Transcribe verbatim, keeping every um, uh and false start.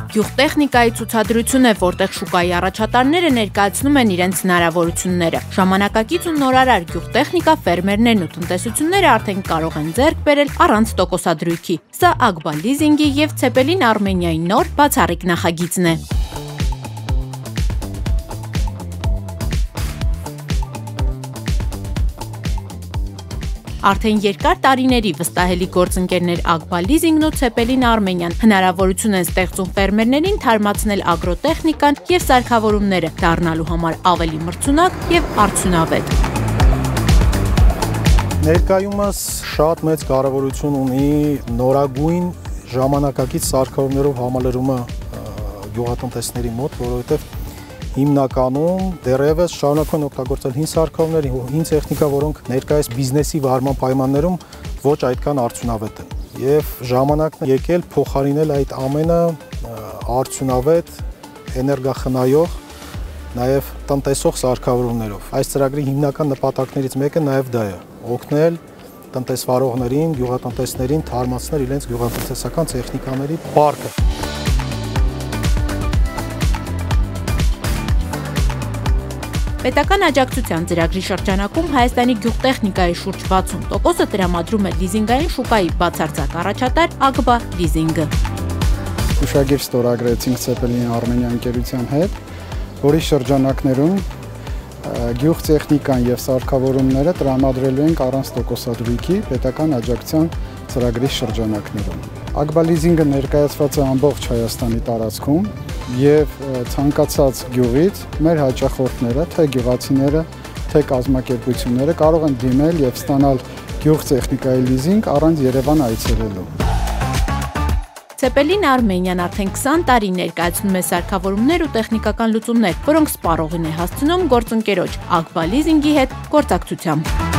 Գյուղտեխնիկայի ցուցադրություն է, որտեղ շուկայի առաջատարները ներկայացնում են իրենց հնարավորությունները։ Ժամանակակից ու նորարար գյուղտեխնիկա ֆերմերներն ու տնտեսությունները արդեն կարող են ձեռք բերել առանց տոկոսադրույքի։ Սա Ագբա լիզինգի և Ցեպելին Արմենիայի նոր բացառիկ նախագիծն է։ Արդեն երկար տարիների վստահելի գործընկերներ Ագբա լիզինգն ու Ցեպելին Արմենիան հնարավորություն են ստեղծում ֆերմերներին թարմացնել ագրոտեխնիկան և սարքավորումները, դառնալու համար ավելի մրցունակ և արդյունավետ։ Ներկայումս շատ մեծ կարևորություն ունի նորագույն ժամանակակից սարքավորումներով համալրումը գյուղատնտեսների մոտ, որովհետև հիմնականում դեռևս շարունակում են օգտագործել հին սարքավորումներ, հին տեխնիկա, որոնք ներկայիս բիզնեսի վարման պայմաններում ոչ այդքան արդյունավետ են։ Եվ ժամանակն է եկել փոխարինել այդ ամենը արդյունավետ, էներգախնայող, նաև տնտեսող սարքավորումներով։ Այս ծրագրի հիմնական նպատակներից մեկը նաև դա է՝ օգնել տնտեսվարողներին, գյուղատնտեսներին թարմացնել իրենց գյուղատնտեսական տեխնիկաների պարկը։ Պետական աջակցության ծրագրի շրջանակում Հայաստանի գյուղտեխնիկայի շուրջ վաթսուն տոկոսը տրամադրում է լիզինգային շուկայի բացարձակ առաջատար Ագբա լիզինգը։ Հուշագիր ստորագրեցինք Ցեպելին Արմենիա ընկերության հետ, որի շրջանակներում գյուղտեխնիկան եւ սարքավորումները տրամադրելու ենք առանց տոկոսադրույքի պետական աջակցության ծրագրի շրջանակներում։ Ագբա լիզինգը ներկայացված է ամբողջ Հայաստանի տարածքում եւ ցանկացած գյուղից մեր հաճախորդները, թե գյուղացիները, թե կազմակերպությունները կարող են դիմել եւ ստանալ գյուղտեխնիկայի լիզինգ առանց Երևան այցելելու։ Ցեպելին Արմենիան արդեն քսան տարի ներկայացնում է սարքավորումներ ու տեխնիկական լուծումներ, որոնք սպառողին է հասցնում գործընկերոջ Ագբա լիզինգի հետ գործակցությամբ։